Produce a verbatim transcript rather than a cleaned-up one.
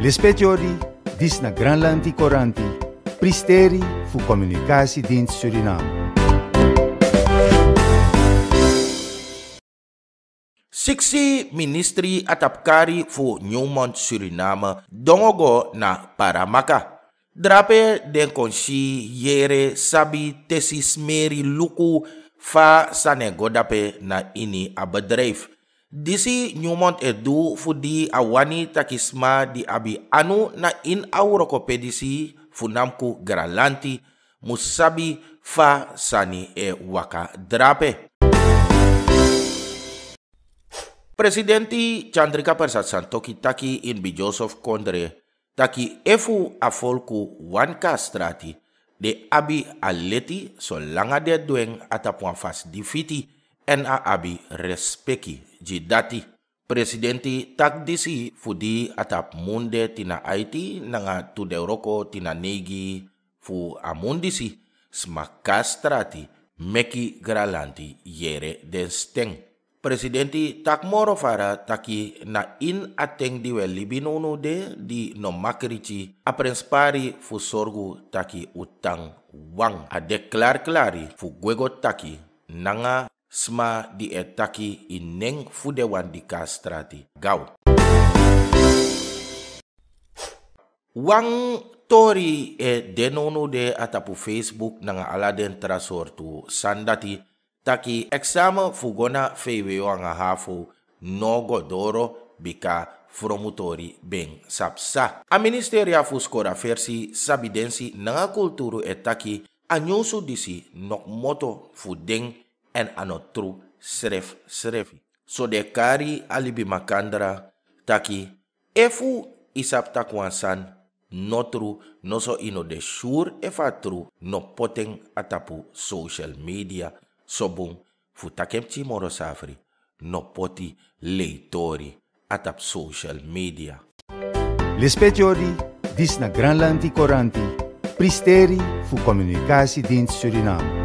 Lispetiori, dis na Granlandi Coranti, pristeri fu Communicatiedienst Suriname. Siksi ministri atapkari fu Newmont Suriname dongogo na Paramaka. Drape den konsi yere sabi tesis meri luku fa sanegodape na ini a bedrijf. Disi Newmont edu fu di awani takisma di abi anu na in aurokopedisi funamku Granlandi musabi fa sani e waka drape. Presidenti Chandrika Persat Santokhi taki in bi Joseph Kondre taki efu afolku wan kastrati de abi aleti so langa de dueng atapwan fas difiti en a abi respeki jidati. Presidenti tak disi fudi atap munde tina Haiti nanga tudeuroko tina negi fu amundisi smakastrati meki Granlandi yere den steng. Presidenti tak moro fara taki na in ateng diwe libinono de di no makrici aprenspari fu sorgu taki utang wang a deklar klari fu gwego taki nanga sma di etaki ineng fu dewan di kastrati gau. Wang tori e denono de atapu Facebook nanga aladen trasortu sandati taki examen fugona fewe wanga hafu nogo doro bika fromutori beng sapsa. A ministeria fu skora versi sabidensi nanga kulturu etaki anyusu disi nok moto fu deng en anotru sref srefi. So de kari alibi makandra taki efu isap takwansan notru noso ino de sure efatru no poteng atapu social media. Sobung futakemchi moro safri no poti leitori atap social media. Lispetiori, dis na Granlandi Coranti, pristeri fu Communicatiedienst Suriname.